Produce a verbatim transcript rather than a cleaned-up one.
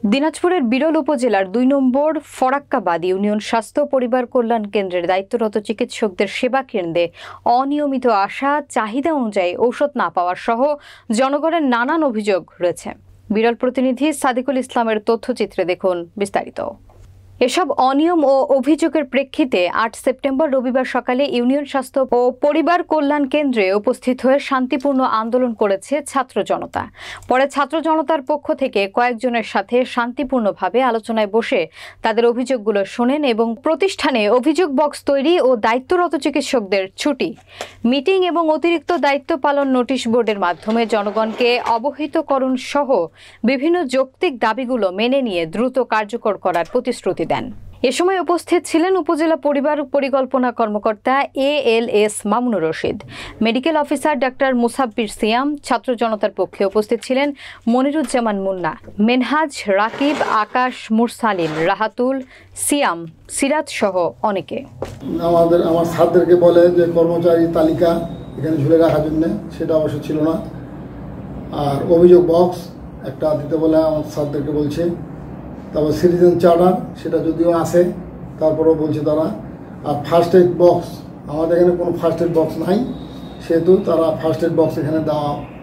দিনাজপুরের বিরল উপজেলার দুই নম্বর ফরাক্কাবাদ ইউনিয়ন স্বাস্থ্য পরিবার কল্যাণ কেন্দ্রের দায়িত্বরত চিকিৎসকদের সেবা কেন্দ্রে অনিয়মিত আসা, চাহিদা অনুযায়ী ঔষধ না পাওয়ার সহ জনগণের নানান অভিযোগ রয়েছে। বিরল প্রতিনিধি সাদিকুল ইসলামের তথ্যচিত্রে দেখুন বিস্তারিত। এসব অনিয়ম ও অভিযোগের প্রেক্ষিতে আট সেপ্টেম্বর রবিবার সকালে ইউনিয়ন স্বাস্থ্য ও পরিবার কল্যাণ কেন্দ্রে উপস্থিত হয়ে শান্তিপূর্ণ আন্দোলন করেছে ছাত্র জনতা। পরে ছাত্র জনতার পক্ষ থেকে কয়েকজনের সাথে শান্তিপূর্ণভাবে আলোচনায় বসে তাদের অভিযোগগুলো শোনেন এবং প্রতিষ্ঠানে অভিযোগ বক্স তৈরি ও দায়িত্বরত চিকিৎসকদের ছুটি, মিটিং এবং অতিরিক্ত দায়িত্ব পালন নোটিশ বোর্ডের মাধ্যমে জনগণকে অবহিতকরণ সহ বিভিন্ন যৌক্তিক দাবিগুলো মেনে নিয়ে দ্রুত কার্যকর করার প্রতিশ্রুতি দেন। এ সময় উপস্থিত ছিলেন উপজেলা পরিবার পরিকল্পনা কর্মকর্তা A L S Mamunur Rashid, medical officer ডাক্তার মুসাব্বির সিয়াম। ছাত্র জনতার পক্ষে উপস্থিত ছিলেন মনিরুজ্জামান মুন্না, মেনহাজ, রাকিব, আকাশ, মুরসালিন, রাহাতুল, সিয়াম, সিরাজ সহ অনেকে। আমাদের আমার ছাত্রদেরকে বলে যে কর্মচারী তালিকা এখানে ঝুলে রাখার জন্য, সেটা অবশ্য ছিল না। আর অভিযোগ বক্স একটা দিতে বলে আমার ছাত্রদেরকে বলছে। তারপর সিটিজেন চার্টার সেটা যদিও আসে, তারপরেও বলছে তারা। আর ফার্স্ট এড বক্স, আমাদের এখানে কোনো ফার্স্ট এড বক্স নাই, সেহেতু তারা ফার্স্ট এড বক্স এখানে দেওয়া